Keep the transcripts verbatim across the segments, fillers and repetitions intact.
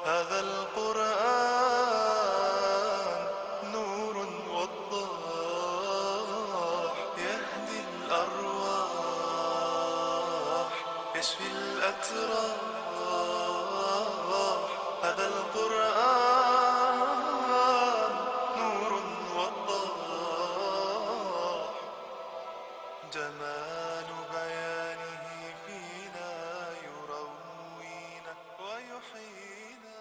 هذا القرآن نور وضاح، يهدي الأرواح، يشفي الأتراح. هذا القرآن نور وضاح، جمال بيانه فينا يروينا ويحيينا.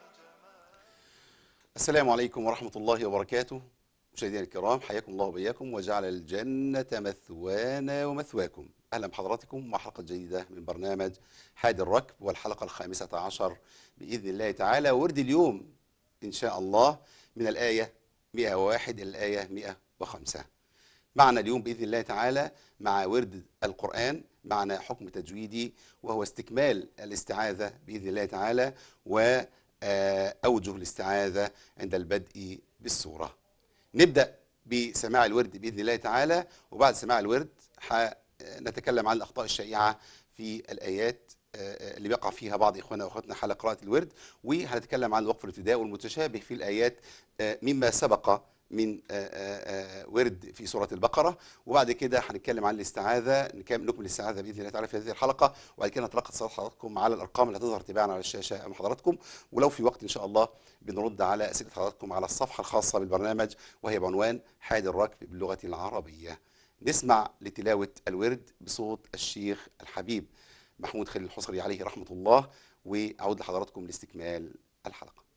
السلام عليكم ورحمة الله وبركاته. مشاهدينا الكرام، حياكم الله وبياكم وجعل الجنة مثوانا ومثواكم. أهلا بحضراتكم مع حلقة جديدة من برنامج حاد الركب، والحلقة الخامسة عشر بإذن الله تعالى. ورد اليوم إن شاء الله من الآية مئة وواحد إلى الآية مئة وخمسة. معنا اليوم بإذن الله تعالى مع ورد القرآن معنا حكم تجويدي، وهو استكمال الاستعاذة بإذن الله تعالى وأوجه الاستعاذة عند البدء بالسورة. نبدأ بسماع الورد بإذن الله تعالى، وبعد سماع الورد نتكلم عن الأخطاء الشائعة في الآيات اللي بيقع فيها بعض إخواننا وأخواتنا حال قراءة الورد، وهنتكلم عن الوقف الابتداء والمتشابه في الآيات مما سبق من ورد في سورة البقرة. وبعد كده هنتكلم عن الاستعاذة، نكمل الاستعاذة بإذن الله تعالى في هذه الحلقة، وبعد كده نتلقى اتصالات حضراتكم على الأرقام اللي هتظهر تباعا على الشاشة أمام حضراتكم، ولو في وقت إن شاء الله بنرد على أسئلة حضراتكم على الصفحة الخاصة بالبرنامج، وهي بعنوان حاد الركب باللغة العربية. نسمع لتلاوة الورد بصوت الشيخ الحبيب محمود خليل الحصري عليه رحمة الله، وأعود لحضراتكم لاستكمال الحلقة.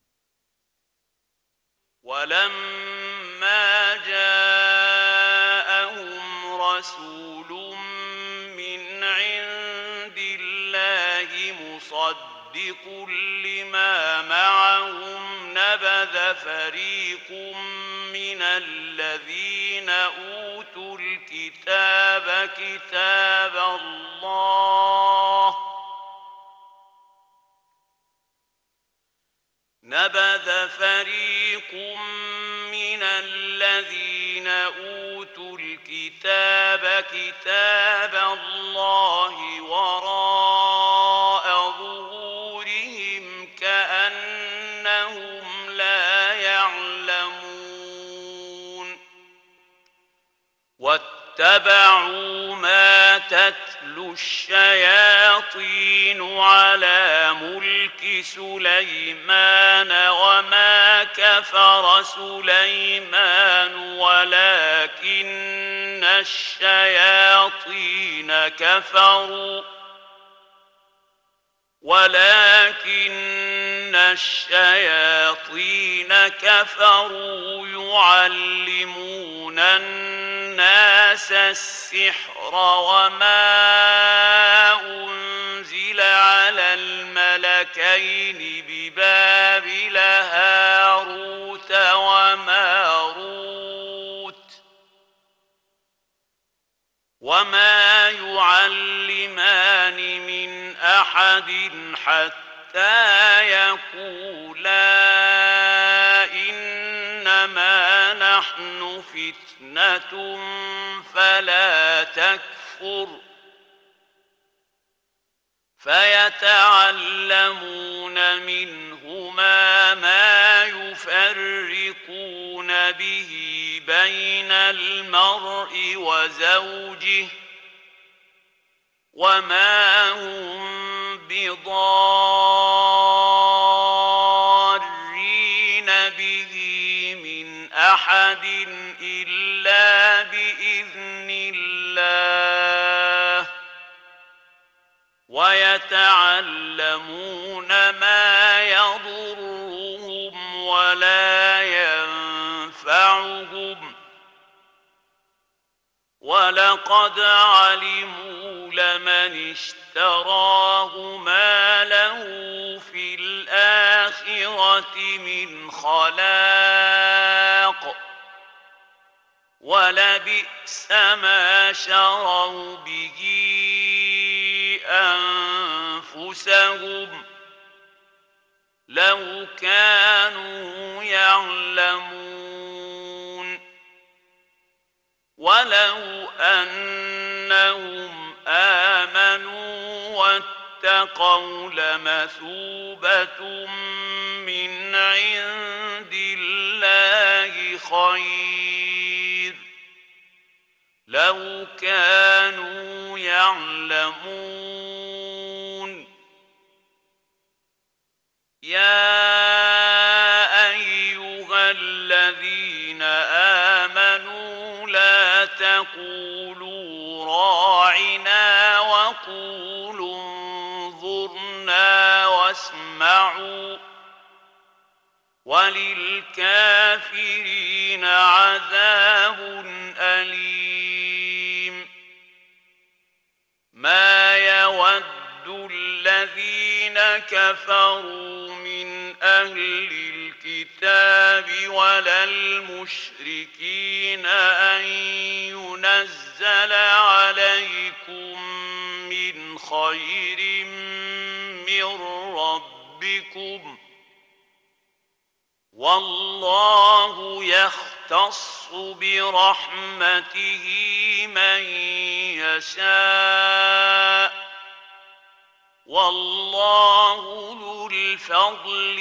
ولما جاءهم رسول من عند الله مصدق لما معهم نبذ فريق من الذين أوتوا الكتاب كتاب الله نبذ فريق من الذين أوتوا الكتاب كتاب الله وراء ظهورهم كأنهم لا يعلمون واتبعوا ما تتلو الشياطين على ملك سليمان وما كفر سليمان ولكن الشياطين كفروا ولكن الشياطين كفروا يعلمون الناس السحر وما أنزل على الملكين ببابل هاروت وماروت وما يعلمان من أحد حتى يقولا إنما نحن فتنة فلا تكفر فيتعلمون منهما ما يفرقون به بين المرء وزوجه وما هم بضارين به من أحد إلا بإذن الله ويتعلمون ما يضرهم ولا ينفعهم ولقد علموا لمن اشتراه ما له في الآخرة من خلاق ولبئس ما شروا به أنفسهم لو كانوا يعلمون ولو أنهم آمنوا واتقوا لمثوبة من عند الله خير لو كانوا يعلمون. يا أيها الذين آمنوا لا تقولوا راعنا وقولوا انظرنا واسمعوا وللكافرين عذاب أليم. ما يود الذين كفروا من أهل الكتاب ولا المشركين أن ينزل عليكم من خير من ربكم والله يختص برحمته من يشاء والله ذو الفضل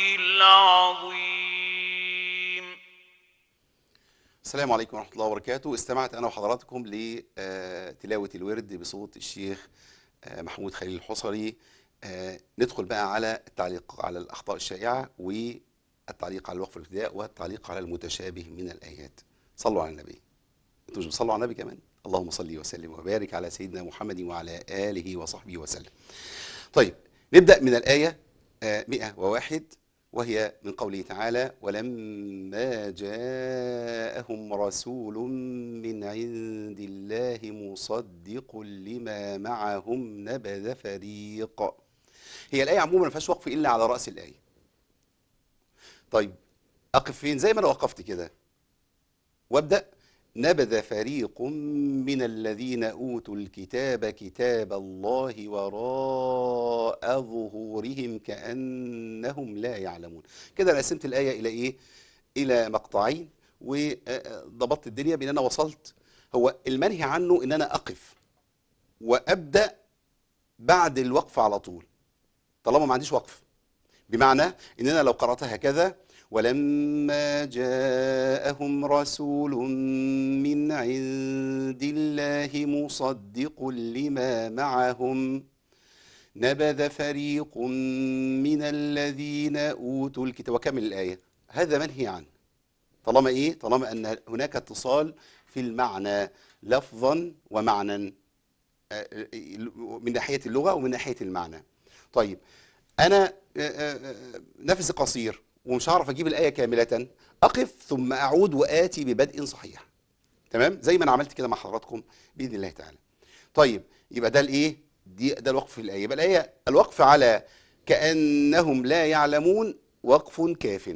العظيم. السلام عليكم ورحمة الله وبركاته. استمعت أنا وحضراتكم لتلاوة الورد بصوت الشيخ محمود خليل الحصري. ندخل بقى على التعليق على الأخطاء الشائعة والتعليق على الوقف الابتداء والتعليق على المتشابه من الآيات. صلوا على النبي. انتوا مش بتصلوا على النبي كمان؟ اللهم صل وسلم وبارك على سيدنا محمد وعلى آله وصحبه وسلم. طيب نبدأ من الآية مئة وواحد وهي من قوله تعالى: ولما جاءهم رسول من عند الله مصدق لما معهم نبذ فريق. هي الآية عموما ما فيهاش وقف إلا على رأس الآية. طيب أقف فين؟ زي ما أنا وقفت كده وابدأ: نبذ فريق من الذين أوتوا الكتاب كتاب الله وراء ظهورهم كأنهم لا يعلمون. كده أنا قسمت الآية إلى إيه؟ إلى مقطعين، وضبطت الدنيا بأن أنا وصلت. هو المنهي عنه إن أنا أقف وأبدأ بعد الوقف على طول طالما ما عنديش وقف، بمعنى إن أنا لو قرأتها هكذا: ولما جاءهم رسول من عند الله مصدق لما معهم نبذ فريق من الذين أوتوا الكتاب، وكمل الآية. هذا منهي عنه طالما إيه؟ طالما أن هناك اتصال في المعنى لفظا ومعنى من ناحية اللغة ومن ناحية المعنى. طيب أنا نفسي قصير ومش هعرف اجيب الايه كامله، اقف ثم اعود واتي ببدء صحيح. تمام؟ زي ما انا عملت كده مع حضراتكم باذن الله تعالى. طيب يبقى ده الايه؟ دي ده الوقف في الايه. يبقى الايه الوقف على كانهم لا يعلمون وقف كاف.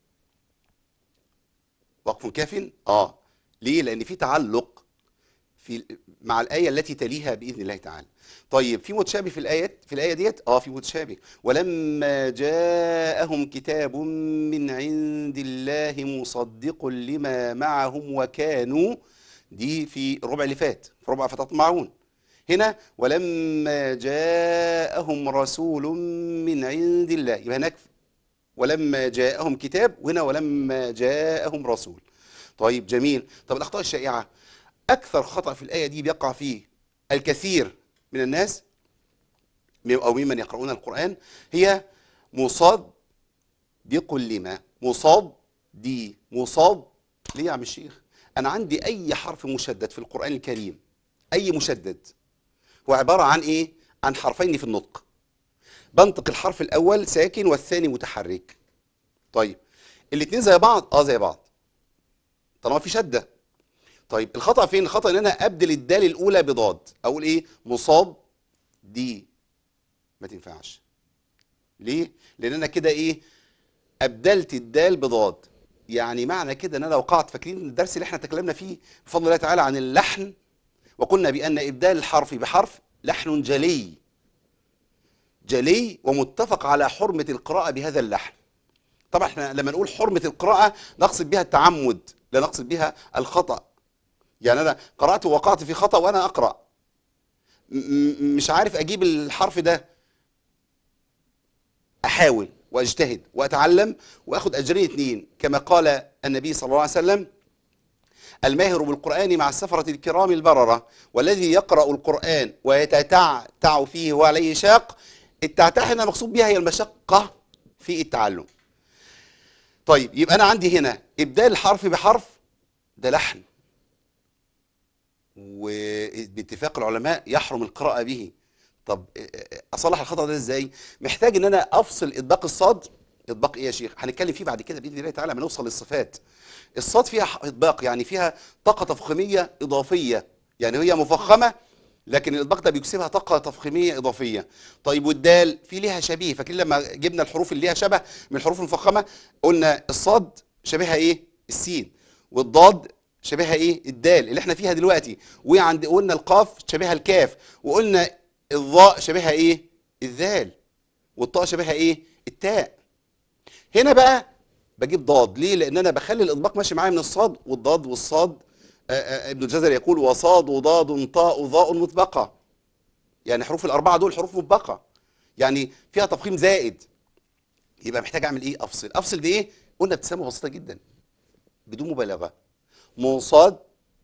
وقف كاف؟ اه. ليه؟ لان في تعلق في مع الايه التي تليها باذن الله تعالى. طيب في متشابه في الايات في الايه ديت؟ اه في متشابه. ولما جاءهم كتاب من عند الله مصدق لما معهم وكانوا، دي في الربع اللي فات، في ربع فتطمعون. هنا ولما جاءهم رسول من عند الله، يبقى هناك ولما جاءهم كتاب، وهنا ولما جاءهم رسول. طيب جميل. طب الاخطاء الشائعه، اكثر خطأ في الايه دي بيقع فيه الكثير من الناس أو ممن يقرؤون القرآن هي مصدق لما. مصاد دي مصاد. ليه يا عم الشيخ؟ أنا عندي أي حرف مشدد في القرآن الكريم، أي مشدد، هو عبارة عن إيه؟ عن حرفين في النطق. بنطق الحرف الأول ساكن والثاني متحرك. طيب الاثنين زي بعض؟ آه زي بعض طالما في شدة. طيب الخطأ فين؟ الخطأ ان انا ابدل الدال الاولى بضاد، اقول ايه؟ مصاب دي، ما تنفعش. ليه؟ لان انا كده ايه؟ ابدلت الدال بضاد. يعني معنى كده ان انا وقعت، فاكرين الدرس اللي احنا تكلمنا فيه بفضل الله تعالى عن اللحن، وقلنا بان ابدال الحرف بحرف لحن جلي جلي ومتفق على حرمة القراءة بهذا اللحن. طبعا احنا لما نقول حرمة القراءة نقصد بها التعمد، لا نقصد بها الخطأ. يعني أنا قرأت ووقعت في خطأ وأنا أقرأ، مش عارف أجيب الحرف ده، احاول واجتهد واتعلم واخد اجرين اتنين، كما قال النبي صلى الله عليه وسلم: الماهر بالقرآن مع السفرة الكرام البررة، والذي يقرأ القرآن ويتتعتع فيه وعليه شاق. التعتع هنا مقصود بها هي المشقة في التعلم. طيب يبقى أنا عندي هنا إبدال الحرف بحرف، ده لحن، وباتفاق العلماء يحرم القراءة به. طب أصلح الخطأ ده إزاي؟ محتاج إن أنا أفصل إطباق الصاد. إطباق إيه يا شيخ؟ هنتكلم فيه بعد كده بإذن الله تعالى لما نوصل للصفات. الصاد فيها إطباق، يعني فيها طاقة تفخيمية إضافية، يعني هي مفخمة لكن الإطباق ده بيكسبها طاقة تفخيمية إضافية. طيب والدال في ليها شبيه، فاكرين لما جبنا الحروف اللي ليها شبه من الحروف المفخمة قلنا الصاد شبيهها إيه؟ السين، والضاد شبيهها إيه؟ الدال اللي احنا فيها دلوقتي، وعند قلنا القاف شبيهها الكاف، وقلنا الضاء شبيهها إيه؟ الذال، والطاء شبيهها إيه؟ التاء. هنا بقى بجيب ضاد، ليه؟ لأن أنا بخلي الإطباق ماشي معايا من الصاد والضاد والصاد. آآ آآ ابن الجزري يقول: وصاد وضاد طاء ضاء مطبقة، يعني حروف الأربعة دول حروف مطبقة، يعني فيها تفخيم زائد. يبقى محتاج أعمل إيه؟ أفصل. أفصل دي إيه؟ قلنا ابتسامة بسيطة جدا بدون مبالغة. منصاد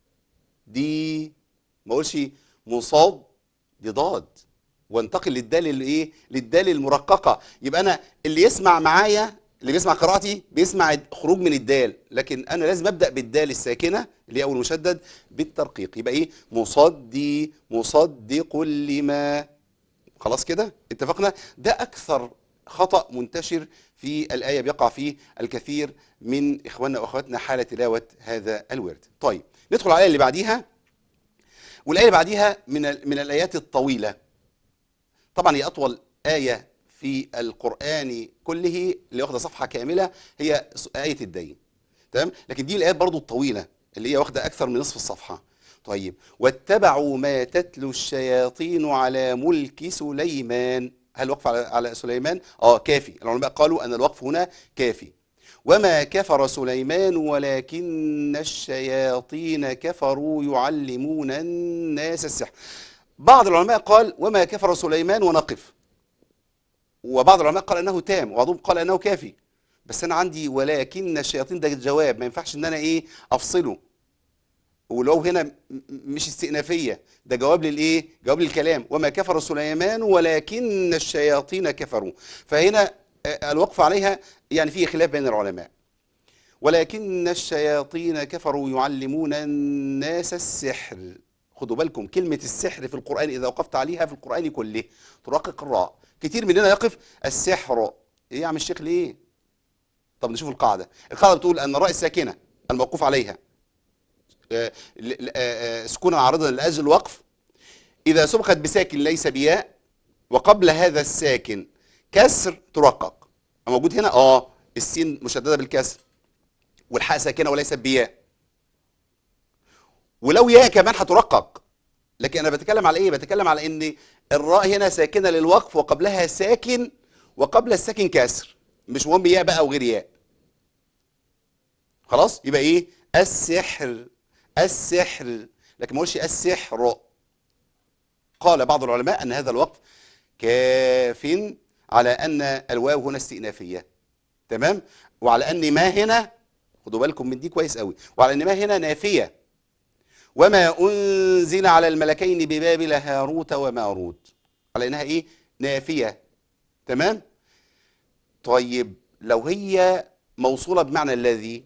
دي، ما أقولش منصاد دي ضاد، وانتقل للدال اللي إيه؟ للدال المرققة. يبقى أنا اللي يسمع معايا، اللي بيسمع قراءتي بيسمع خروج من الدال، لكن انا لازم ابدا بالدال الساكنه اللي هي اول مشدد بالترقيق. يبقى ايه؟ مصدي مصدق لما. خلاص كده اتفقنا. ده اكثر خطا منتشر في الايه بيقع فيه الكثير من اخواننا واخواتنا حال تلاوه هذا الورد. طيب ندخل على الايه اللي بعديها، والايه اللي بعديها من من الايات الطويله. طبعا هي اطول ايه في القرآن كله اللي واخده صفحة كاملة هي آية الدين، تمام؟ لكن دي الآيات برضو الطويلة اللي هي واخده أكثر من نصف الصفحة. طيب واتبعوا ما تتلو الشياطين على ملك سليمان. هل وقف على على سليمان؟ اه كافي. العلماء قالوا أن الوقف هنا كافي. وما كفر سليمان ولكن الشياطين كفروا يعلمون الناس السحر. بعض العلماء قال وما كفر سليمان ونقف، وبعض العلماء قال انه تام، وبعضهم قال انه كافي. بس انا عندي ولكن الشياطين ده جواب، ما ينفعش ان انا ايه افصله، ولو هنا مش استئنافيه، ده جواب للايه؟ جواب للكلام. وما كفر سليمان ولكن الشياطين كفروا، فهنا الوقف عليها يعني فيه خلاف بين العلماء. ولكن الشياطين كفروا يعلمون الناس السحر. خدوا بالكم كلمة السحر في القرآن إذا وقفت عليها في القرآن كله ترقق الراء. كتير مننا يقف السحر، إيه يا عم الشيخ ليه؟ طب نشوف القاعدة. القاعدة بتقول أن الراء الساكنة الموقوف عليها سكونا عارضا لأجل الوقف إذا سبقت بساكن ليس بياء وقبل هذا الساكن كسر ترقق. موجود هنا اه السين مشددة بالكسر والحاء ساكنة وليست بياء، ولو ياء كمان هترقق. لكن انا بتكلم على ايه؟ بتكلم على ان الراء هنا ساكنه للوقف وقبلها ساكن وقبل الساكن كسر، مش مهم ياء بقى وغير ياء. خلاص يبقى ايه؟ السحر السحر، لكن ما اقولش السحر. قال بعض العلماء ان هذا الوقف كاف على ان الواو هنا استئنافيه، تمام؟ وعلى ان ما هنا، خدوا بالكم من دي كويس قوي، وعلى ان ما هنا نافيه. وما أنزل على الملكين ببابل هاروت وماروت، على إنها إيه؟ نافية، تمام؟ طيب لو هي موصولة بمعنى الذي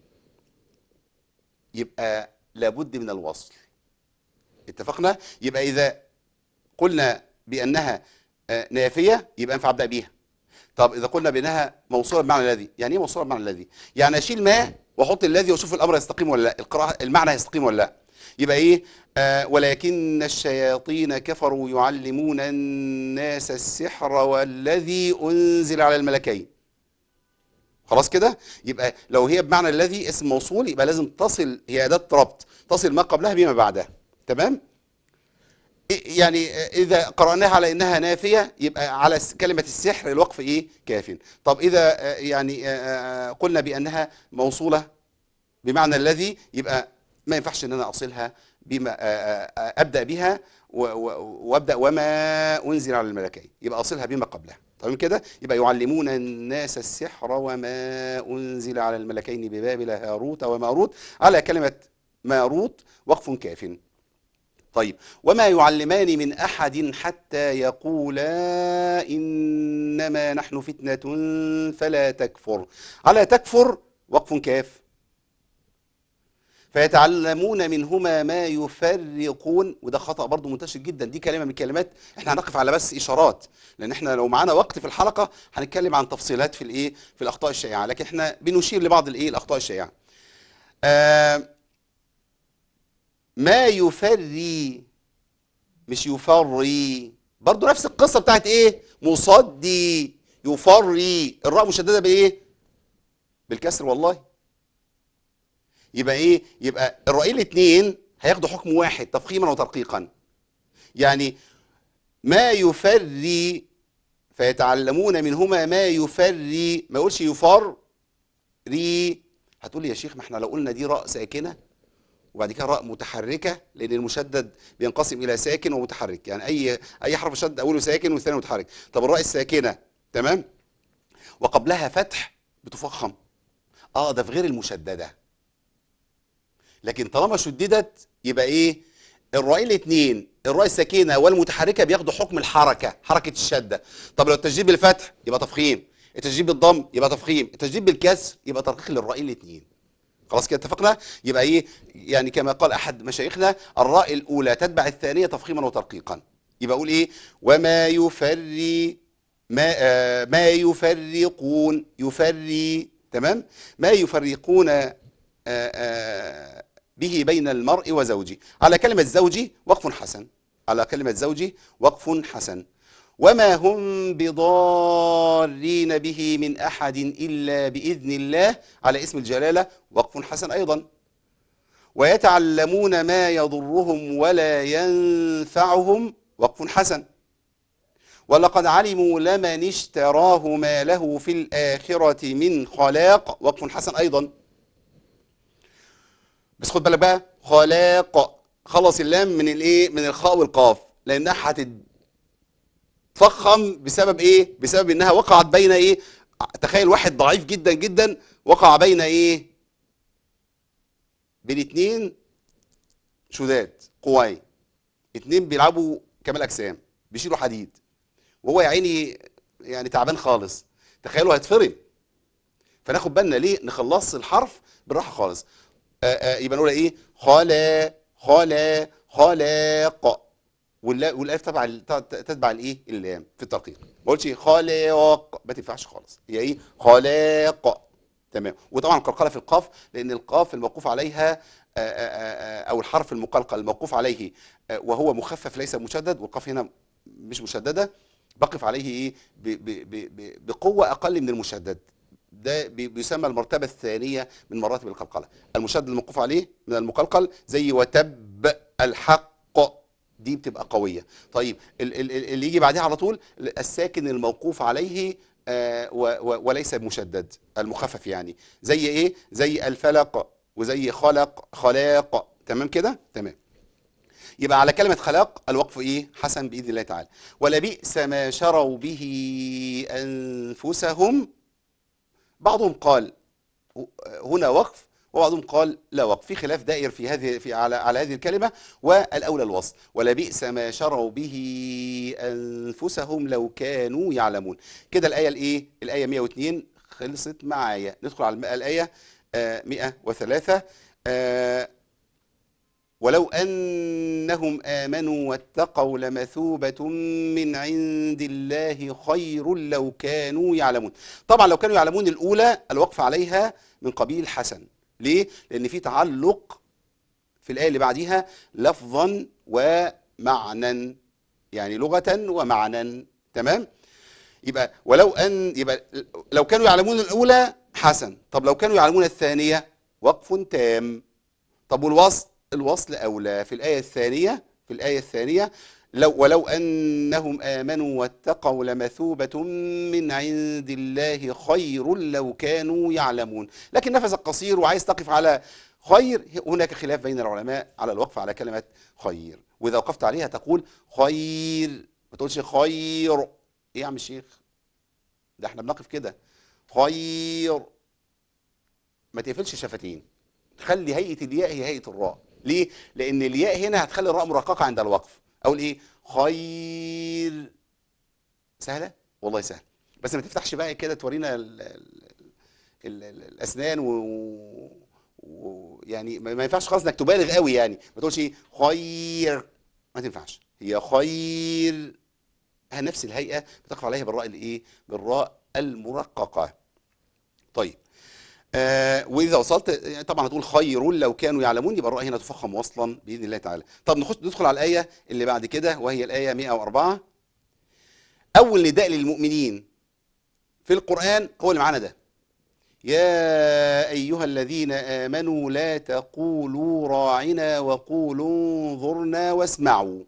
يبقى لابد من الوصل. اتفقنا؟ يبقى إذا قلنا بأنها نافية يبقى ينفع أبدأ بيها. طب إذا قلنا بأنها موصولة بمعنى الذي، يعني إيه موصولة بمعنى الذي؟ يعني أشيل ما وأحط الذي وأشوف الأمر يستقيم ولا لا، القراءة المعنى يستقيم ولا لا. يبقى ايه؟ آه ولكن الشياطين كفروا يعلمون الناس السحر والذي انزل على الملكين. خلاص كده؟ يبقى لو هي بمعنى الذي اسم موصول يبقى لازم تصل، هي اداه ربط، تصل ما قبلها بما بعدها، تمام؟ يعني اذا قراناها على انها نافيه يبقى على كلمه السحر الوقف ايه؟ كاف. طب اذا يعني قلنا بانها موصوله بمعنى الذي يبقى ما ينفعش ان انا اصلها بما ابدا بها وابدا وما انزل على الملكين، يبقى اصلها بما قبلها. تمام كده؟ يبقى يعلمون الناس السحر وما أنزل على الملكين ببابل هاروت وماروت. على كلمة ماروت وقف كاف. طيب، وما يعلمان من أحد حتى يقولا إنما نحن فتنة فلا تكفر. على تكفر وقف كاف. فيتعلمون منهما ما يفرقون، وده خطأ برضو منتشر جدا، دي كلمة من الكلمات احنا هنقف على بس إشارات، لأن احنا لو معانا وقت في الحلقة هنتكلم عن تفصيلات في الإيه، في الأخطاء الشائعة، لكن احنا بنشير لبعض الإيه، الأخطاء الشائعة. آه ما يفري مش يفري، برضو نفس القصة بتاعت إيه، مصدي يفري، الراء مشددة بإيه؟ بالكسر والله. يبقى ايه؟ يبقى الرأيين الاثنين هياخدوا حكم واحد تفخيما وترقيقا. يعني ما يفري، فيتعلمون منهما ما يفري، ما يقولش يفر ري. هتقول لي يا شيخ ما احنا لو قلنا دي راء ساكنه وبعد كده راء متحركه، لان المشدد بينقسم الى ساكن ومتحرك، يعني اي اي حرف شد اوله ساكن والثاني متحرك. طب الراء الساكنه تمام وقبلها فتح بتفخم، اه ده في غير المشدده. لكن طالما شددت يبقى ايه؟ الراءين الاثنين، الراء الساكنه والمتحركه بياخدوا حكم الحركه، حركه الشده. طب لو التشديد بالفتح يبقى تفخيم، التشديد بالضم يبقى تفخيم، التشديد بالكسر يبقى ترقيق للراءين الاثنين. خلاص كده اتفقنا؟ يبقى ايه؟ يعني كما قال احد مشايخنا الراء الاولى تتبع الثانيه تفخيما وترقيقا. يبقى اقول ايه؟ وما يفري ما آه ما يفرقون، يفري تمام؟ ما يفرقون آه آه به بين المرء وزوجه. على كلمة زوجي وقف حسن، على كلمة زوجي وقف حسن. وما هم بضارين به من أحد إلا بإذن الله، على اسم الجلالة وقف حسن أيضا. ويتعلمون ما يضرهم ولا ينفعهم وقف حسن. ولقد علموا لمن اشتراه ما له في الآخرة من خلاق وقف حسن أيضا. بس خد بالك بقى، خلاق خلص اللام من الايه، من الخاء والقاف، لانها هتتفخم بسبب ايه؟ بسبب انها وقعت بين ايه؟ تخيل واحد ضعيف جدا جدا وقع بين ايه؟ بين اتنين شداد قواي، اتنين بيلعبوا كمال اجسام بيشيلوا حديد، وهو يا عيني يعني تعبان خالص، تخيلوا هيتفرم. فناخد بالنا ليه؟ نخلص الحرف بالراحه خالص. آآ آآ يبقى نقول ايه؟ خلا خلا خلاق، والالف تتبع تتبع الايه؟ اللام في الترقيق. ما قلتش خلاق، ما تنفعش خالص، هي ايه؟ خلاق. تمام. وطبعا القلقله في القاف، لان القاف الموقوف عليها آآ او الحرف المقلقل الموقوف عليه وهو مخفف ليس مشدد، والقاف هنا مش مشدده، بقف عليه ايه؟ بقوه اقل من المشدد. ده بيسمى المرتبة الثانية من مراتب القلقلة. المشدد الموقوف عليه من المقلقل زي وتب الحق، دي بتبقى قوية. طيب اللي يجي بعدها على طول الساكن الموقوف عليه آه وليس مشدد، المخفف يعني، زي ايه؟ زي الفلق وزي خلق خلاق. تمام كده؟ تمام. يبقى على كلمة خلاق الوقف ايه؟ حسن بإذن الله تعالى. ولبئس ما شروا به أنفسهم، بعضهم قال هنا وقف وبعضهم قال لا وقف، في خلاف دائر في هذه في على على هذه الكلمه، والاولى الوصل. ولبئس ما شروا به انفسهم لو كانوا يعلمون. كده الايه الايه؟ الايه مئة واثنين خلصت معايا. ندخل على الايه آه مئة وثلاثة. آه ولو أنهم آمنوا واتقوا لمثوبة من عند الله خير لو كانوا يعلمون. طبعا لو كانوا يعلمون الأولى الوقف عليها من قبيل حسن. ليه؟ لأن في تعلق في الآية اللي بعديها لفظا ومعنى، يعني لغة ومعنى. تمام؟ يبقى ولو أن يبقى لو كانوا يعلمون الأولى حسن. طب لو كانوا يعلمون الثانية وقف تام. طب والوصل؟ الوصل أولى في الآية الثانية، في الآية الثانية لو ولو أنهم آمنوا واتقوا لمثوبة من عند الله خير لو كانوا يعلمون. لكن نفسك قصير وعايز تقف على خير، هناك خلاف بين العلماء على الوقف على كلمة خير، وإذا وقفت عليها تقول خير، ما تقولش خير. إيه يا عم الشيخ؟ ده احنا بنقف كده خير، ما تقفلش شفتين، خلي هيئه الياء هي هيئه الراء. ليه؟ لان الياء هنا هتخلي الراء مرققه عند الوقف. اقول ايه؟ خير. سهله والله سهله، بس ما تفتحش بقى كده تورينا ال ال ال ال الاسنان و ويعني ما ما ينفعش خالص انك تبالغ قوي، يعني ما تقولش ايه خير، ما تنفعش. هي خير نفس الهيئه بتقف عليها بالراء الايه؟ بالراء المرققه. طيب آه واذا وصلت طبعا هتقول خير لو كانوا يعلمون، يبقى الراء هنا تفخم وصلا باذن الله تعالى. طب نخش ندخل على الايه اللي بعد كده وهي الايه مئة وأربعة. اول نداء للمؤمنين في القران هو اللي معانا ده، يا ايها الذين امنوا لا تقولوا راعنا وقولوا انظرنا واسمعوا.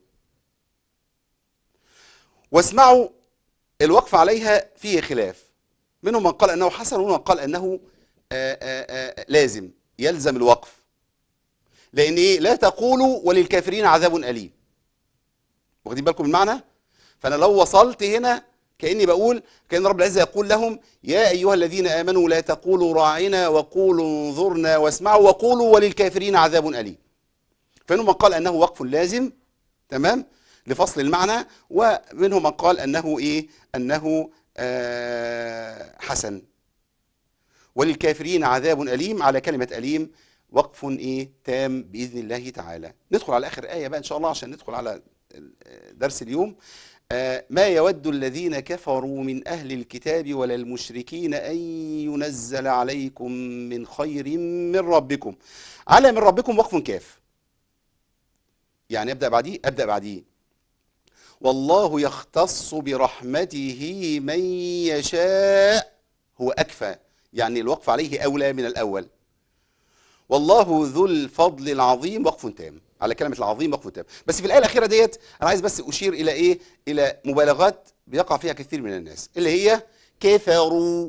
واسمعوا الوقف عليها فيه خلاف، منهم من قال انه حسن ومنهم من قال انه آآ آآ لازم يلزم الوقف. لان ايه؟ لا تقولوا وللكافرين عذاب اليم. واخدين بالكم المعنى؟ فانا لو وصلت هنا كاني بقول، كان رب العزه يقول لهم يا ايها الذين امنوا لا تقولوا راعنا وقولوا انظرنا واسمعوا وقولوا وللكافرين عذاب اليم. فمنهم من قال انه وقف لازم، تمام، لفصل المعنى، ومنهم من قال انه ايه؟ انه آه حسن. وللكافرين عذاب أليم، على كلمة أليم وقف إيه؟ تام بإذن الله تعالى. ندخل على آخر آية بقى إن شاء الله عشان ندخل على درس اليوم. آه ما يود الذين كفروا من أهل الكتاب ولا المشركين أن ينزل عليكم من خير من ربكم. على من ربكم وقف كاف، يعني أبدأ بعديه أبدأ بعديه والله يختص برحمته من يشاء، هو أكفى، يعني الوقف عليه أولى من الأول. والله ذو الفضل العظيم وقف تام، على كلمة العظيم وقف تام. بس في الآية الأخيرة ديت أنا عايز بس أشير إلى إيه؟ إلى مبالغات بيقع فيها كثير من الناس، اللي هي كفروا.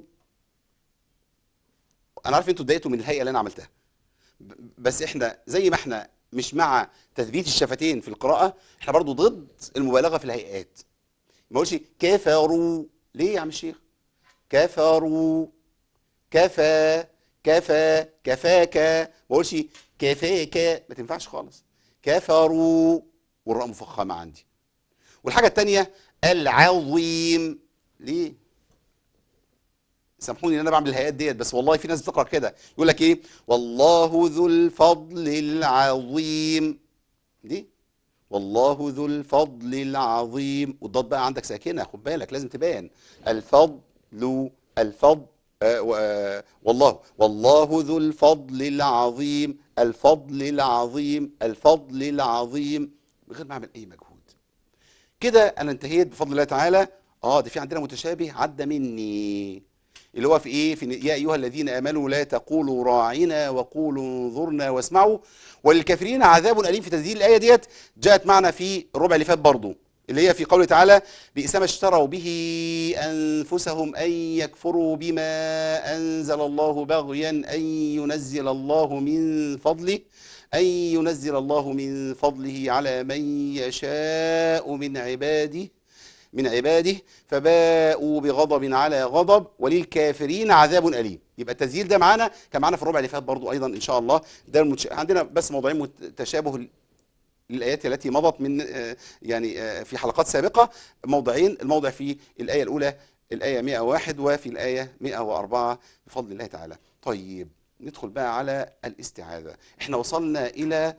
أنا عارف أنتوا اتضايقتوا من الهيئة اللي أنا عملتها، بس إحنا زي ما إحنا مش مع تثبيت الشفتين في القراءة، إحنا برضو ضد المبالغة في الهيئات. ما أقولش كفروا، ليه يا عم الشيخ؟ كفروا، كفى، كفى، كفاك، ما اقولش كفاك، ما تنفعش خالص. كفروا والراء مفخمه عندي. والحاجه الثانيه العظيم، ليه؟ سامحوني ان انا بعمل الهيئات ديت، بس والله في ناس بتقرا كده يقول لك ايه؟ والله ذو الفضل العظيم، دي والله ذو الفضل العظيم، والضاد بقى عندك ساكنه، خد بالك لازم تبان. الفضل، الفضل آه آه والله والله ذو الفضل العظيم، الفضل العظيم، الفضل العظيم، من غير ما اعمل اي مجهود. كده انا انتهيت بفضل الله تعالى. اه ده في عندنا متشابه عدى مني، اللي هو في ايه؟ في يا ايها الذين امنوا لا تقولوا راعنا وقولوا انظرنا واسمعوا وللكافرين عذاب اليم. في تسجيل الايه ديت جاءت معنا في الربع اللي فات برضه، اللي هي في قوله تعالى بئس ما اشتروا به انفسهم ان يكفروا بما انزل الله بغيا ان ينزل الله من فضله، ان ينزل الله من فضله على من يشاء من عباده من عباده فباءوا بغضب على غضب وللكافرين عذاب أليم. يبقى التسجيل ده معانا كان معانا في الربع اللي فات برضو ايضا ان شاء الله. ده المتش... عندنا بس موضوعين تشابه للآيات التي مضت من يعني في حلقات سابقة، موضعين، الموضع في الآية الأولى الآية مئة وواحد وفي الآية مئة وأربعة بفضل الله تعالى. طيب ندخل بقى على الاستعاذة. احنا وصلنا إلى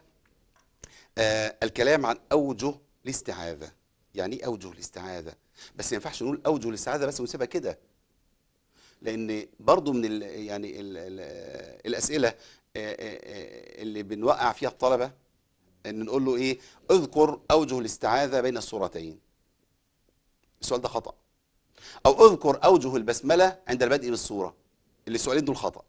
آه الكلام عن أوجه الاستعاذة. يعني ايه أوجه الاستعاذة؟ بس ما ينفعش نقول أوجه الاستعاذة بس ونسيبها كده، لأن برضو من ال يعني ال ال الأسئلة اللي بنوقع فيها الطلبة ان نقول له ايه؟ اذكر اوجه الاستعاذه بين السورتين. السؤال ده خطا. او اذكر اوجه البسمله عند البدء بالسوره. اللي السؤالين دول خطا.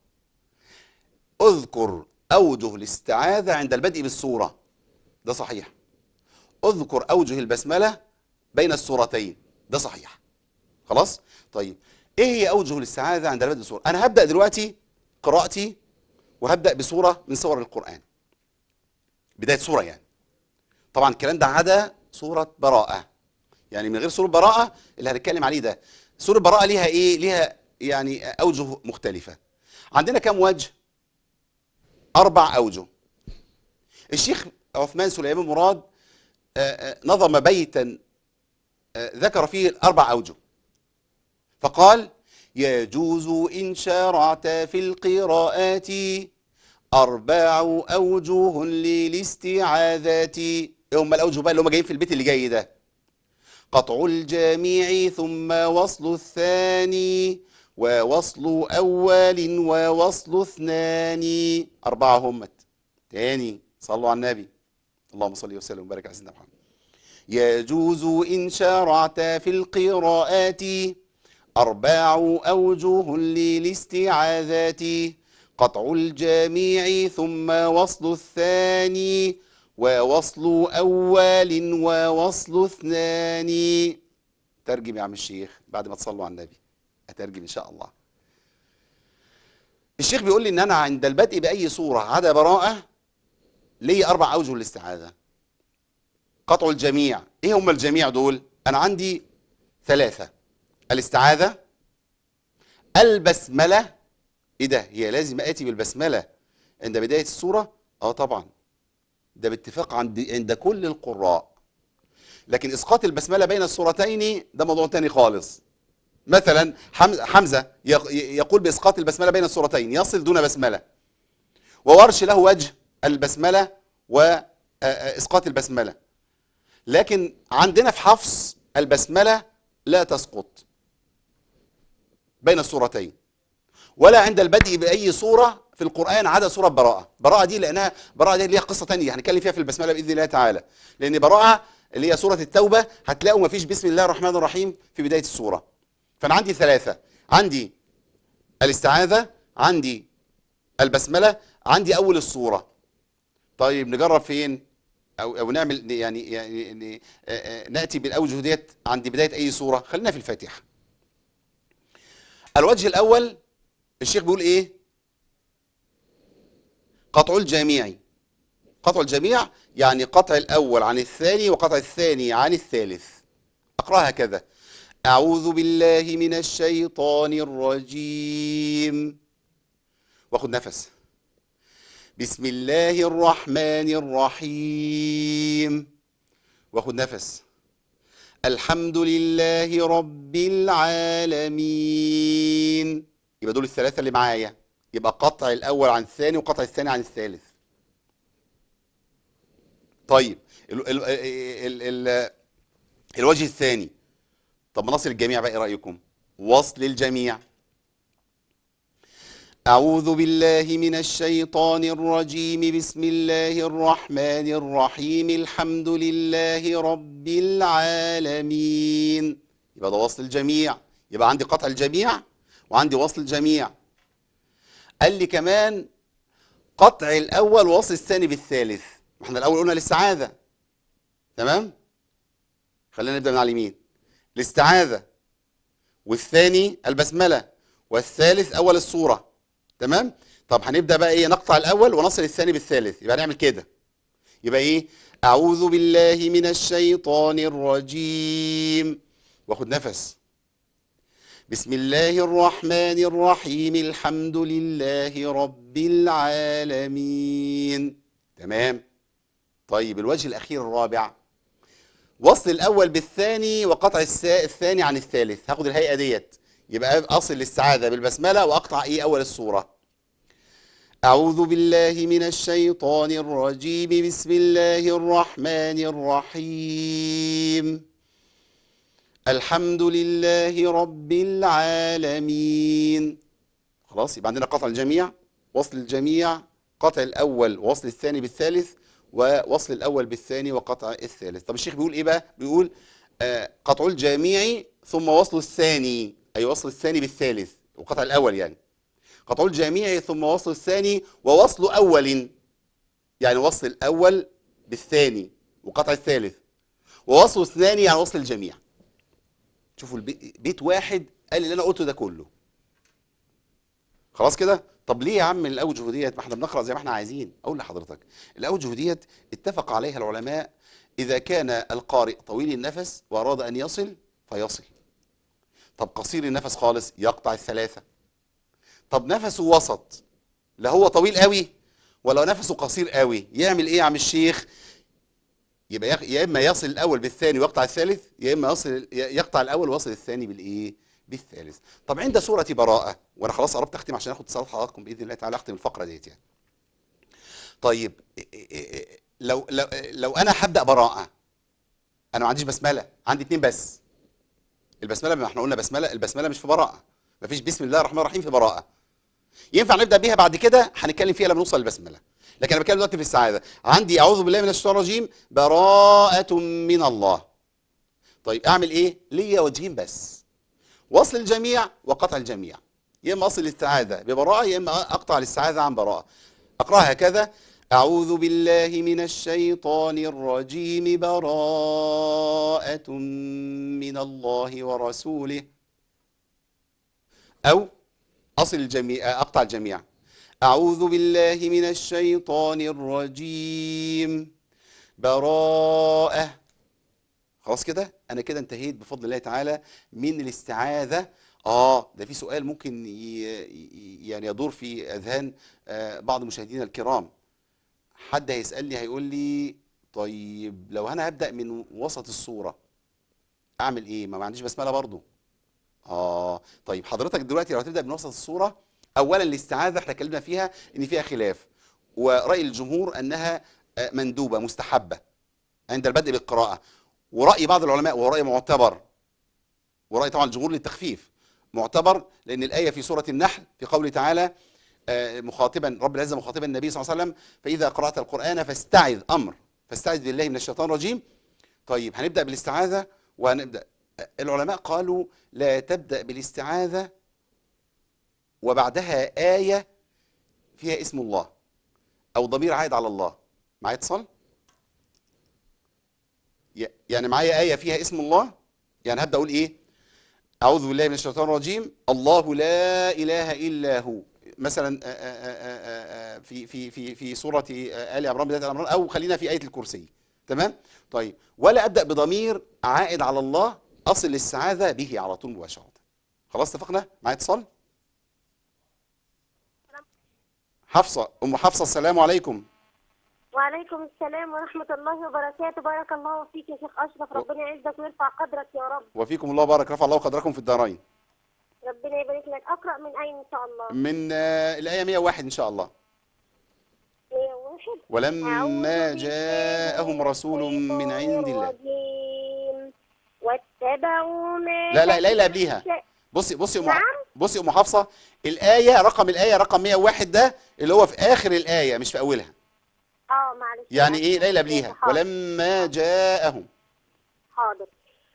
اذكر اوجه الاستعاذه عند البدء بالسوره، ده صحيح. اذكر اوجه البسمله بين السورتين، ده صحيح. خلاص؟ طيب ايه هي اوجه الاستعاذه عند البدء بالسوره؟ انا هبدا دلوقتي قراءتي وهبدا بسوره من سور القران، بدايه سوره يعني. طبعا الكلام ده عدا سورة براءة، يعني من غير سورة براءة اللي هنتكلم عليه ده سورة براءة ليها ايه؟ ليها يعني اوجه مختلفة. عندنا كم وجه؟ اربع اوجه. الشيخ عثمان سليمان مراد آه، آه، نظم بيتا آه، ذكر فيه الاربع اوجه، فقال: يجوز ان شرعت في القراءات اربع اوجه للاستعاذات. ايه هم الاوجه بقى اللي هم جايين في البيت اللي جاي ده؟ قطع الجميع ثم وصل الثاني ووصل أول ووصل اثنان. أربعة همت. تاني صلوا على النبي، اللهم صل وسلم وبارك على سيدنا محمد. يجوز إن شرعت في القراءات أربع أوجه للاستعاذات. قطع الجميع ثم وصل الثاني ووصل أول ووصل اثنان. ترجم يا عم الشيخ بعد ما تصلوا على النبي، أترجم إن شاء الله. الشيخ بيقول لي إن أنا عند البدء بأي سورة عدا براءة لي أربع أوجه للاستعاذة. قطع الجميع، إيه هم الجميع دول؟ أنا عندي ثلاثة: الاستعاذة، البسملة. إيه ده؟ هي لازم آتي بالبسملة عند بداية السورة؟ آه طبعا، ده باتفاق عند عند كل القراء. لكن اسقاط البسمله بين السورتين ده موضوع تاني خالص. مثلا حمزه يقول باسقاط البسمله بين السورتين، يصل دون بسمله. وورش له وجه البسمله واسقاط البسمله. لكن عندنا في حفص البسمله لا تسقط بين السورتين، ولا عند البدء باي سوره في القرآن عدا سورة براءة. براءة دي لأنها براءة دي ليها قصة تانية هنتكلم فيها في البسملة بإذن الله تعالى. لأن براءة اللي هي سورة التوبة هتلاقوا ما فيش بسم الله الرحمن الرحيم في بداية السورة. فأنا عندي ثلاثة: عندي الاستعاذة، عندي البسملة، عندي أول السورة. طيب نجرب فين؟ أو أو نعمل يعني يعني نأتي بالأوجه ديت عند بداية أي سورة. خلينا في الفاتحة. الوجه الأول الشيخ بيقول إيه؟ قطع الجميع. قطع الجميع يعني قطع الأول عن الثاني وقطع الثاني عن الثالث. أقرأها كذا: أعوذ بالله من الشيطان الرجيم، وأخذ نفس. بسم الله الرحمن الرحيم، وأخذ نفس. الحمد لله رب العالمين. يبقى دول الثلاثة اللي معايا. يبقى قطع الأول عن الثاني وقطع الثاني عن الثالث. طيب ال ال ال ال الوجه الثاني. طب ما نصل الجميع بقى، ايه رأيكم؟ وصل الجميع. أعوذ بالله من الشيطان الرجيم، بسم الله الرحمن الرحيم، الحمد لله رب العالمين. يبقى ده وصل الجميع. يبقى عندي قطع الجميع وعندي وصل الجميع. قال لي كمان قطع الأول ووصل الثاني بالثالث. احنا الأول قلنا الاستعاذة، تمام؟ خلينا نبدأ من على اليمين. الاستعاذة، والثاني البسملة، والثالث أول السورة، تمام؟ طب هنبدأ بقى إيه؟ نقطع الأول ونصل الثاني بالثالث. يبقى نعمل كده. يبقى إيه؟ أعوذ بالله من الشيطان الرجيم، وآخد نفس. بسم الله الرحمن الرحيم، الحمد لله رب العالمين. تمام؟ طيب الوجه الأخير الرابع، وصل الأول بالثاني وقطع الثاني عن الثالث. هاخد الهيئة ديت. يبقى أصل الاستعاذة بالبسملة وأقطع إيه؟ أول السورة. أعوذ بالله من الشيطان الرجيم، بسم الله الرحمن الرحيم، الحمد لله رب العالمين. خلاص، يبقى عندنا قطع الجميع، وصل الجميع، قطع الأول ووصل الثاني بالثالث، ووصل الأول بالثاني وقطع الثالث. طب الشيخ بيقول إيه بقى؟ بيقول آه قطع الجميع ثم وصل الثاني، أي وصل الثاني بالثالث وقطع الأول، يعني قطع الجميع ثم وصل الثاني ووصل أول، يعني وصل الأول بالثاني وقطع الثالث، ووصل الثاني يعني وصل الجميع. شوفوا البيت واحد قال اللي أنا قلته ده كله. خلاص كده؟ طب ليه يا عم الأوجه ديت؟ ما احنا بنقرأ زي ما احنا عايزين. أقول لحضرتك الأوجه ديت اتفق عليها العلماء إذا كان القارئ طويل النفس وأراد أن يصل فيصل. طب قصير النفس خالص يقطع الثلاثة. طب نفسه وسط، لا هو طويل قوي ولا نفسه قصير قوي، يعمل ايه يا عم الشيخ؟ يبقى يق- يا اما يصل الاول بالثاني ويقطع الثالث، يا اما يصل يقطع الاول ويصل الثاني بالايه؟ بالثالث. طب عند سوره براءه، وانا خلاص قربت اختم عشان اخد اتصالات حضراتكم باذن الله تعالى، اختم الفقره ديت يعني. طيب إيه- إيه- إيه- لو لو لو انا هبدا براءه، انا ما عنديش بسمله، عندي اتنين بس. البسمله، ما احنا قلنا بسمله، البسمله مش في براءه، مفيش بسم الله الرحمن الرحيم في براءه. ينفع نبدا بيها بعد كده، هنتكلم فيها لما نوصل للبسمله. لكن انا بتكلم دلوقتي في السعاده. عندي اعوذ بالله من الشيطان الرجيم براءه من الله. طيب اعمل ايه؟ ليا وجهين بس، وصل الجميع وقطع الجميع. يا اما اصل الاستعاذه ببراءه، يا اما اقطع الاستعاذه عن براءه. اقراها هكذا: اعوذ بالله من الشيطان الرجيم براءه من الله ورسوله. او اصل الجميع، اقطع الجميع: اعوذ بالله من الشيطان الرجيم براءه. خلاص كده انا كده انتهيت بفضل الله تعالى من الاستعاذه. اه ده في سؤال ممكن ي... ي- يعني يدور في اذهان آه بعض مشاهدينا الكرام. حد هيسالني هيقول لي طيب لو انا هبدا من وسط الصوره اعمل ايه؟ ما, ما عنديش بسمله برضو. اه طيب حضرتك دلوقتي لو هتبدا من وسط الصوره، اولا الاستعاذه احنا اتكلمنا فيها ان فيها خلاف، وراي الجمهور انها آه، مندوبه مستحبه عند البدء بالقراءه، ورأي بعض العلماء وهو رأي معتبر، ورأي طبعا الجمهور للتخفيف معتبر، لأن الآية في سورة النحل في قوله تعالى آه، مخاطبا رب العزة مخاطبا النبي صلى الله عليه وسلم: فإذا قرأت القرآن فاستعذ، أمر، فاستعذ بالله من الشيطان الرجيم. طيب هنبدأ بالاستعاذة وهنبدأ. العلماء قالوا لا تبدأ بالاستعاذة وبعدها آية فيها اسم الله أو ضمير عائد على الله. معايا اتصال؟ ي- يعني معايا آية فيها اسم الله، يعني هبدأ أقول إيه؟ أعوذ بالله من الشيطان الرجيم الله لا إله إلا هو، مثلا آه، آه، آه، آه، في في في في سورة آه، آل عمران، بداية آل عمران، أو خلينا في آية الكرسي. تمام؟ طيب ولا أبدأ بضمير عائد على الله أصل للسعادة به على طول مباشرة. خلاص اتفقنا؟ معايا اتصال؟ حفصة، أم حفصة، السلام عليكم. وعليكم السلام ورحمة الله وبركاته. بارك الله فيك يا شيخ أشرف، ربنا يعزك ويرفع قدرك يا رب. وفيكم الله بارك، رفع الله قدركم في الدارين. ربنا يبارك لك. أقرأ من أين إن شاء الله؟ من آه، الآية مئة وواحد إن شاء الله. مئة وواحد. أعوذ ولما بالله جاءهم من رسول من الشيطان عند الله. الرجيم واتبعوا ما لا لا ليلى تتلو قبليها. الش- بصي بصي يا ام نعم. بصي يا ام حفصه، الايه رقم الايه رقم مئة وواحد ده اللي هو في اخر الايه مش في اولها. اه معلش. يعني ايه أسفة. ليلى قبليها؟ حاضر. ولما جاءهم. حاضر.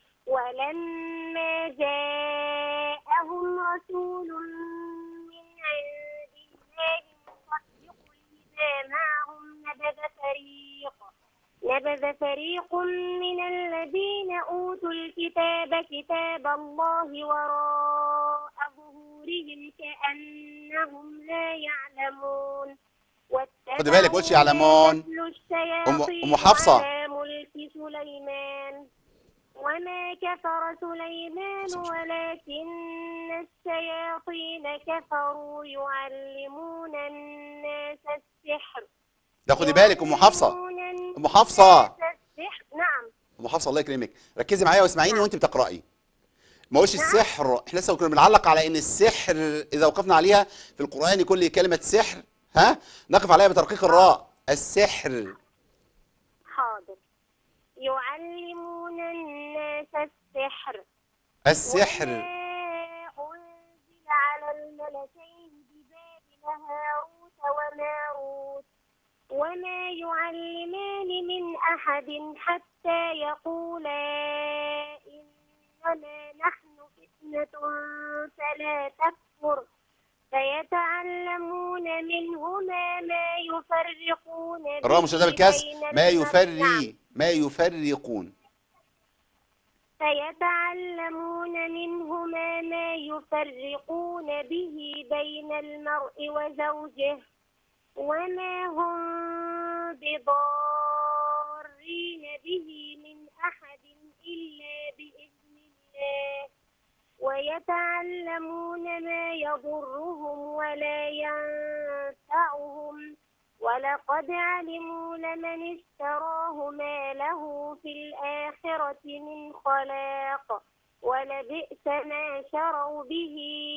ولما جاءهم رسول من عند الله مصدق لما معهم نبذ فريق نبذ فريق من الذين أوتوا الكتاب كتاب الله وراء ظهورهم كأنهم لا يعلمون. خد بالك واتبعوا قلتش ما يعلمون. تتلو ام الشياطين ام حفصه، على ملك سليمان وما كفر سليمان ولكن الشياطين كفروا يعلمون الناس السحر. ده خدي بالك ام حفصه. يعلمون ام حفصه، الناس السحر. نعم. ام حفصه الله يكرمك، ركزي معايا واسمعيني وانت بتقراي. ما قولش نعم. السحر، احنا لسه كنا بنعلق على ان السحر اذا وقفنا عليها في القران كل كلمه سحر ها نقف عليها بترقيق الراء، السحر. حاضر. يعلمون الناس السحر. السحر. وما أنزل على الملكين ببابل هاروت وماروت وما يعلمان من أحد حتى يقولا إنما نحن فتنة فلا تكفر فيتعلمون منهما ما يفرقون به الراء مشدده بالكسر، بين ما المرء. يفري ما يفرقون. فيتعلمون منهما ما يفرقون به بين المرء وزوجه وما هم بضارين به من أحد إلا بإذن الله ويتعلمون ما يضرهم ولا ينفعهم ولقد علموا لمن اشتراه ما له في الآخرة من خلاق ولبئس ما شروا به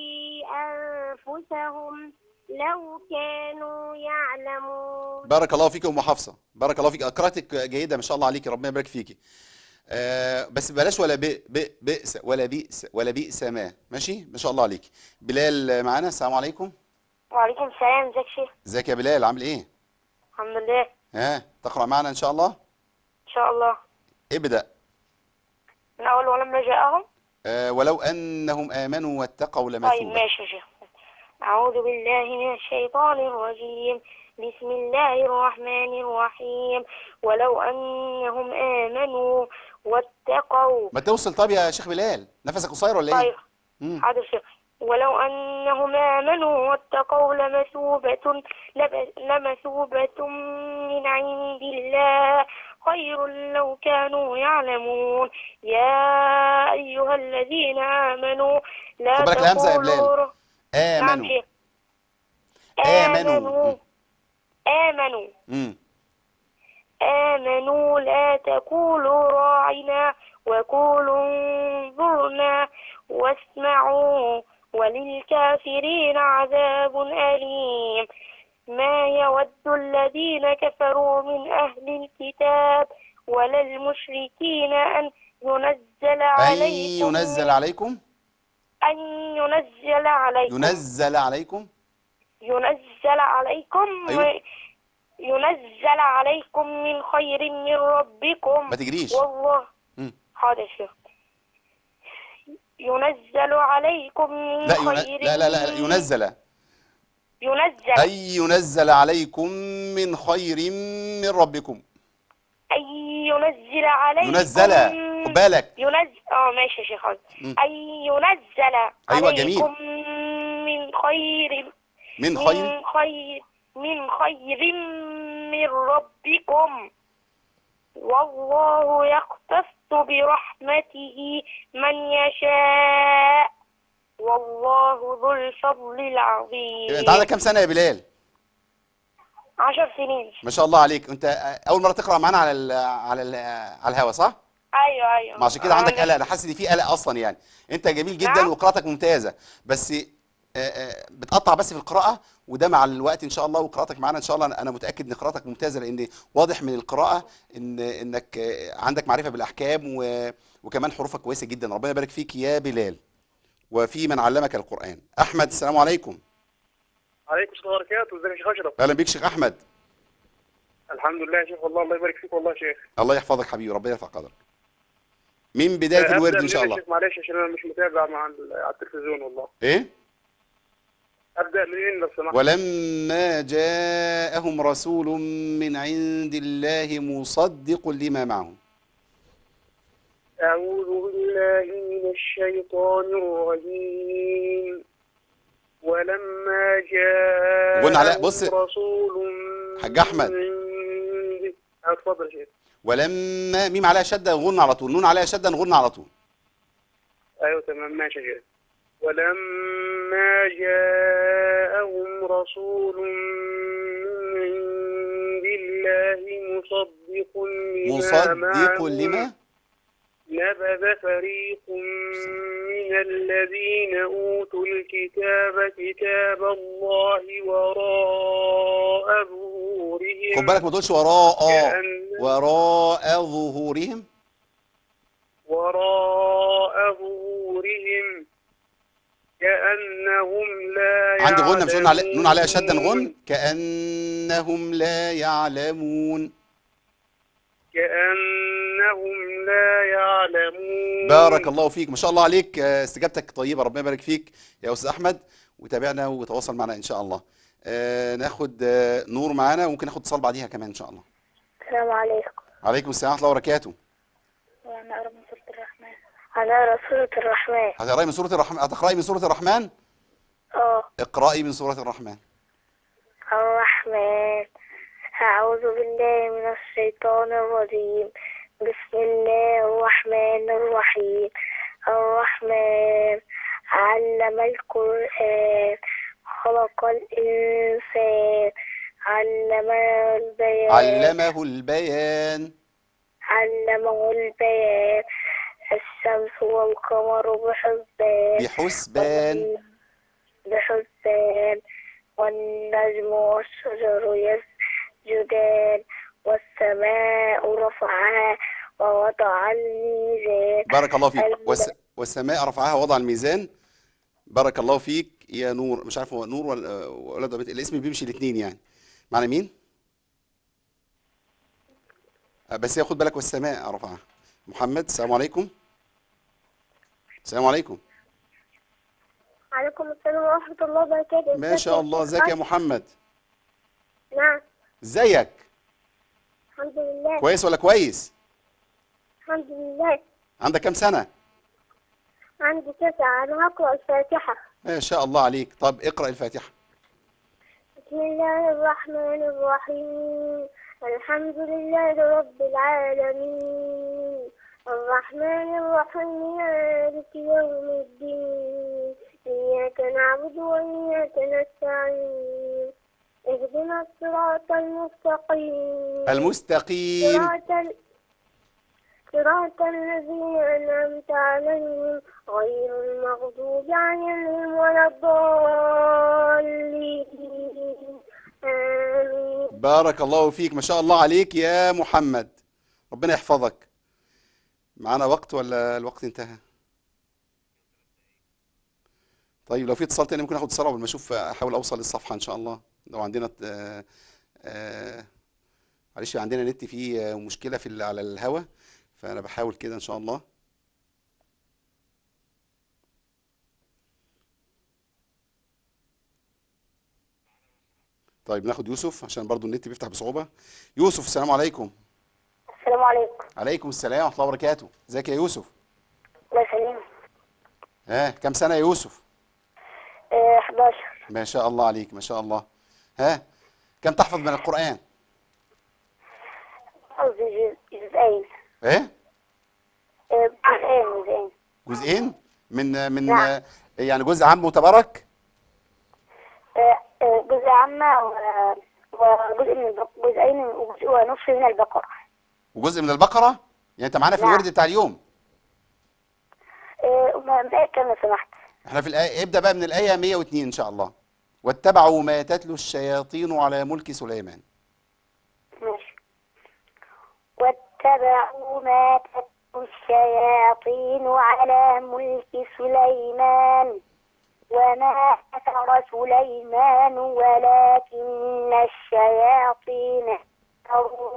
أنفسهم لو كانوا يعلمون. بارك الله فيك يا ام حفصه، بارك الله فيك، قراءتك جيده ما شاء الله عليك، ربنا يبارك فيكي. آه بس بلاش ولا ب ب بئس ولا بئس ولا بئس ما، ماشي؟ ما شاء الله عليك. بلال معانا، السلام عليكم. وعليكم السلام. ازيك يا شيخ؟ ازيك يا بلال، عامل ايه؟ الحمد لله. ها تقرأ معنا ان شاء الله؟ ان شاء الله. ابدأ. من اول ولما جاءهم. آه ولو انهم امنوا واتقوا طيب لمثوبة. ماشي يا شيخ. أعوذ بالله من الشيطان الرجيم. بسم الله الرحمن الرحيم. ولو أنهم آمنوا واتقوا. ما توصل. طب يا شيخ بلال، نفسك قصير ولا ايه؟ طيب مم. حاضر شيخ. ولو أنهم آمنوا واتقوا لمثوبة لب- لمثوبة من عند الله خير لو كانوا يعلمون. يا أيها الذين آمنوا لا خد بالك الهمزة يا بلال. تقولوا. نعم امنوا. شيخ. امنوا. آمنوا آمنوا امم آمنوا لا تقولوا راعنا وقولوا انظرنا واسمعوا وللكافرين عذاب أليم. ما يود الذين كفروا من أهل الكتاب ولا المشركين أن ينزل ان عليكم ينزل عليكم أن ينزل عليكم ينزل عليكم ينزل عليكم أيوه. ينزل عليكم من خير من ربكم. ما تجريش. والله مم. حاضر شيخ. ينزل عليكم من لا ين... خير لا لا لا ينزل ينزل أن ينزل عليكم من خير من ربكم. أن ينزل عليكم ينزل، خد بالك. ينزل اه ماشي يا شيخ حاضر. مم. أن ينزل أيوة جميل. عليكم من خير من خير من خير من خير من ربكم. والله يختص برحمته من يشاء والله ذو الفضل العظيم. انت عندك كام سنة يا بلال؟ عشر سنين. ما شاء الله عليك. انت اول مرة تقرأ معانا على ال على ال على الهوا صح؟ ايوه ايوه. ما عشان كده عندك عندك- قلق، انا حاسس ان في قلق اصلا يعني. انت جميل جدا نعم. وقراءتك ممتازة، بس آه، آه، بتقطع بس في القراءة، وده مع الوقت ان شاء الله وقراءتك معانا ان شاء الله. انا أنا متأكد ان قراءتك ممتازة، لان واضح من القراءة ان انك آه، عندك معرفة بالاحكام و... وكمان حروفك كويسة جدا. ربنا يبارك فيك يا بلال. وفي من علمك القرآن. احمد، السلام عليكم. عليكم السلام ورحمة الله وبركاته. ازيك يا شيخ اشرف؟ اهلا بيك شيخ احمد. الحمد لله يا شيخ، والله الله يبارك فيك والله يا شيخ. الله يحفظك حبيبي، ربنا يرفع قدرك. من بداية أبدأ الورد ان منين شاء يا الله. شيخ؟ معلش عشان انا مش متابع مع ال- على التلفزيون والله. ايه؟ ابدأ منين لو سمحت؟ ولما جاءهم رسول من عند الله مصدق لما معهم. أعوذ بالله من الشيطان الرجيم. ولما قلنا على- جاءهم بص رسول حاج أحمد. من عند- اتفضل يا شيخ. ولما ميم عليها شدة نغن على طول، نون عليها شدة نغن على طول. ايوه تمام ماشي يا شيخ. ولما جاءهم رسول من عند الله مصدق لما مصدق معهم لما نبذ فريق من الذين أوتوا الكتاب كتاب الله وراء ظهورهم. خد بالك ما تقولش وراء كأن- وراء ظهورهم. وراء ظهورهم كأنهم لا عندي غنة، مش قلنا علي... نون عليها شدة يعلمون. نغن. كأنهم لا يعلمون. كأنهم لا يعلمون. بارك الله فيك، ما شاء الله عليك. آه، استجابتك طيبة، ربنا يبارك فيك يا أستاذ أحمد. وتابعنا وتواصل معنا إن شاء الله. آه، ناخد آه، نور معانا، وممكن ناخد اتصال بعديها كمان إن شاء الله. السلام عليكم. عليكم السلام ورحمة الله وبركاته. وأنا أقرأ من سورة الرحمن. أنا أقرأ سورة الرحمن. هتقرأي من سورة الرحمن؟ هتقرأي من سورة الرحمن؟ اه اقرأي من سورة الرحمن. الرحمن. أعوذ بالله من الشيطان الرجيم. بسم الله الرحمن الرحيم. الرحمن علم القرآن خلق الإنسان علم البيان علمه البيان. علمه البيان الشمس والقمر بحسبان بحسبان. بحسبان والنجم والشجر يسجدان والسماء رفعها ووضع الميزان. بارك الله فيك. الم- والس... والسماء رفعها ووضع الميزان. بارك الله فيك يا نور. مش عارف هو نور ولا ولا ده بيت- الاسم بيمشي الاثنين يعني. معنا مين؟ آه، بس هي خد بالك والسماء رفعها. محمد، السلام عليكم. السلام عليكم. عليكم السلام ورحمة الله وبركاته. ما شاء الله. ازيك يا محمد؟ نعم ازيك؟ الحمد لله. كويس ولا كويس؟ الحمد لله. عندك كام سنة؟ عندي تسعة. أنا هقرأ الفاتحة. ما شاء الله عليك. طب اقرأ الفاتحة. بسم الله الرحمن الرحيم الحمد لله رب العالمين الرحمن الرحيم مالك يوم الدين إياك نعبد وإياك نستعين اهدنا الصراط المستقيم المستقيم. صراط ال- صراط الذين أنعمت عليهم غير المغضوب عليهم ولا الضالين آمين. بارك الله فيك. ما شاء الله عليك يا محمد. ربنا يحفظك. معانا وقت ولا الوقت انتهى؟ طيب لو في اتصال تاني ممكن اخد اتصال قبل ما اشوف، احاول اوصل للصفحة ان شاء الله. لو عندنا آه، آه، معلش عندنا نت فيه مشكلة في ال- على الهوا، فانا بحاول كده ان شاء الله. طيب ناخد يوسف عشان برضو النت بيفتح بصعوبة. يوسف، السلام عليكم. السلام عليكم. عليكم السلام ورحمة الله وبركاته. ازيك يا يوسف؟ الله يسلمك. ها كم سنة يا يوسف؟ آه، حداشر. ما شاء الله عليك، ما شاء الله. ها كم تحفظ من القرآن؟ قصدي جزء- جزئين. ايه؟ آه، جزئين جزئين. جزئين من من نعم. آه، يعني جزء عام وتبارك. آه، آه، جزء عامة و- وجزء من البق... جزئين وجزء ونصف من البقرة. وجزء من البقرة. يعني انت معانا في نعم. الورد بتاع اليوم. آه، وما بقى كم لو سمحت. احنا في الآية، ابدأ بقى من الآية مية واثنين ان شاء الله. واتبعوا ما تتلو الشياطين على ملك سليمان. ماشي. واتبعوا ما تتلو الشياطين على ملك سليمان وما كفر سليمان ولكن الشياطين كفروا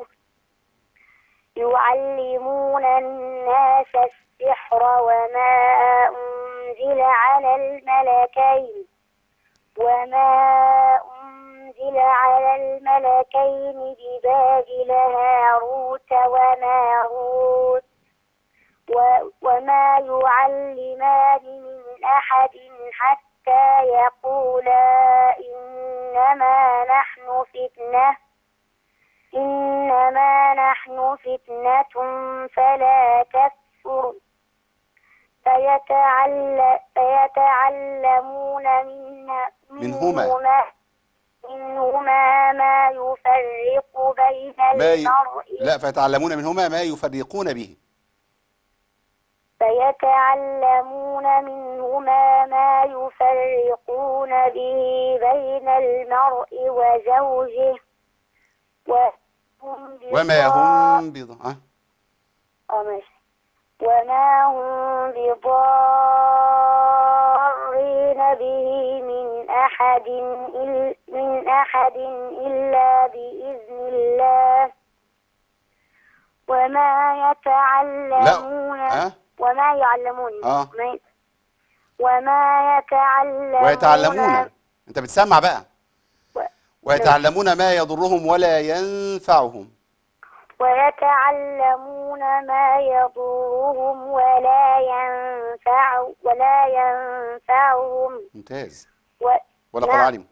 يعلمون الناس السحر وما أنزل على الملكين وما أنزل على الملكين ببابل هاروت وماروت و- وما يعلمان من أحد حتى يقولا إنما نحن فتنة إنما نحن فتنة فلا تكفر فيتعل- فيتعلمون منا منهما. منهما منهما ما يفرق بين ما ي... المرء لا، فيتعلمون منهما ما يفرقون به. فيتعلمون منهما ما يفرقون به بين المرء وزوجه وهم وما بضار- هم بض... أه؟ آه، ماشي. وما هم بضارين به من أحد إل من أحد إلا بإذن الله وما يتعلمون أه؟ وما يعلمون آه. ما- وما يتعلمون ويتعلمون. انت بتسمع بقى. و- ويتعلمون ما يضرهم ولا ينفعهم. ويتعلمون ما يضرهم ولا ينفع ولا ينفعهم ممتاز. و... ولقد نعم. علموا.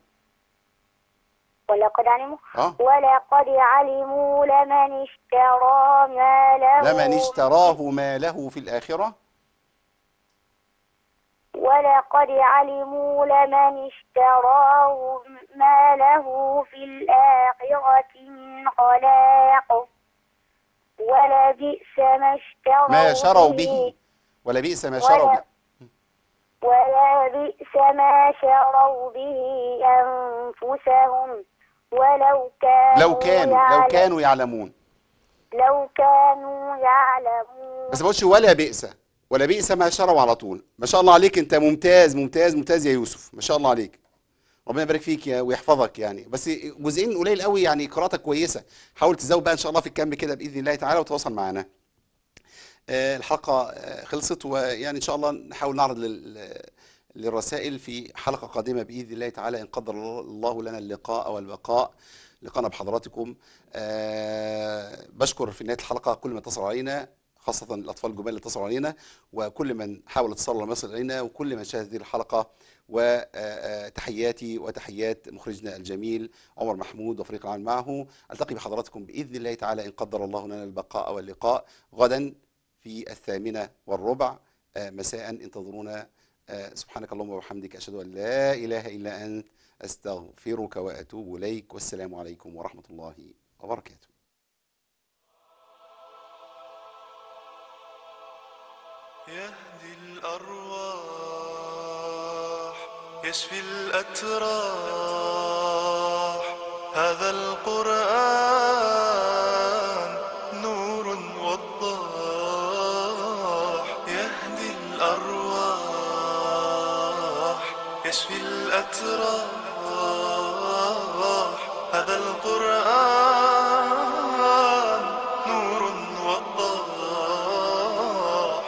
ولقد علموا اه ولقد علموا لمن اشترى ما له لمن اشتراه ما له في الآخرة. ولقد علموا لمن اشتراه ما له في الآخرة من خلاق ولبئس ما اشتروا ما شروا به ولا بئس ما شروا به. ولبئس ما شروا به أنفسهم ولو كانوا لو كانوا يعلم لو كانوا يعلمون. لو كانوا يعلمون. بس ما تقولش ولا بئس، ولا بئس ما شروا على طول. ما شاء الله عليك، انت ممتاز ممتاز ممتاز يا يوسف، ما شاء الله عليك، ربنا يبارك فيك يا ويحفظك يعني. بس جزئين قليل قوي يعني، قراءتك كويسه، حاول تزود بقى ان شاء الله في الكم كده باذن الله تعالى وتواصل معنا. آه، الحلقه آه، خلصت، ويعني ان شاء الله نحاول نعرض لل للرسائل في حلقه قادمه باذن الله تعالى ان قدر الله لنا اللقاء والبقاء. لقاءنا بحضراتكم. أه بشكر في نهايه الحلقه كل من اتصل علينا، خاصه الاطفال الجمال اللي اتصلوا علينا، وكل من حاول اتصال ولم يصل الينا، وكل من شاهد هذه الحلقه. وتحياتي وتحيات مخرجنا الجميل عمر محمود وفريق العمل معه. التقي بحضراتكم باذن الله تعالى ان قدر الله لنا البقاء واللقاء غدا في الثامنه والربع مساء. انتظرونا. سبحانك اللهم وبحمدك، اشهد ان لا اله الا انت، استغفرك واتوب اليك، والسلام عليكم ورحمه الله وبركاته. يهدي الأرواح يشفي الأتراح، هذا القرآن نور وضاح. يهدي الأرواح يشفي الأتراح، هذا القرآن نور وضاح.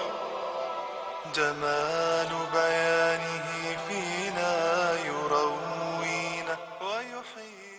جمال بيانه فينا يروينا ويحيينا.